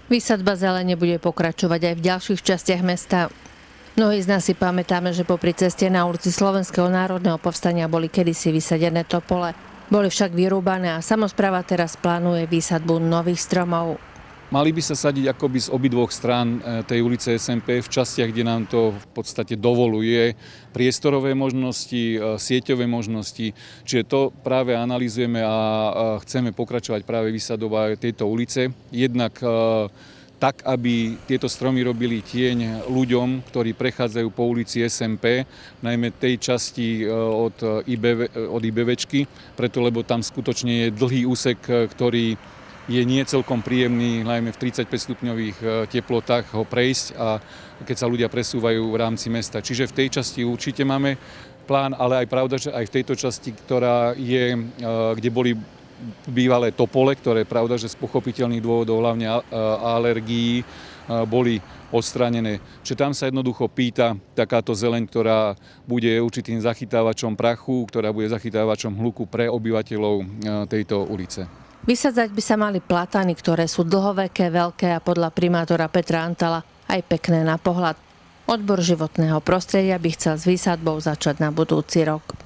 Výsadba zelene bude pokračovať aj v ďalších častiach mesta. Mnohí z nás si pamätáme, že popri ceste na ulici Slovenského národného povstania boli kedysi vysadené topole. Boli však vyrúbané a samospráva teraz plánuje výsadbu nových stromov. Mali by sa sadiť akoby z obidvoch strán tej ulice SMP v častiach, kde nám to v podstate dovoluje priestorové možnosti, sieťové možnosti. Čiže to práve analyzujeme a chceme pokračovať práve vysadovať tejto ulice. Jednak tak, aby tieto stromy robili tieň ľuďom, ktorí prechádzajú po ulici SMP, najmä tej časti od IBVčky, preto lebo tam skutočne je dlhý úsek, ktorý je nie celkom príjemný, najmä v 35 stupňových teplotách ho prejsť a keď sa ľudia presúvajú v rámci mesta. Čiže v tej časti určite máme plán, ale aj pravda, že aj v tejto časti, ktorá je, kde boli bývalé topole, ktoré pravda, že z pochopiteľných dôvodov, hlavne alergií, boli odstránené. Čiže tam sa jednoducho pýta takáto zeleň, ktorá bude určitým zachytávačom prachu, ktorá bude zachytávačom hluku pre obyvateľov tejto ulice. Vysadzať by sa mali platány, ktoré sú dlhoveké, veľké a podľa primátora Petra Antala aj pekné na pohľad. Odbor životného prostredia by chcel s výsadbou začať na budúci rok.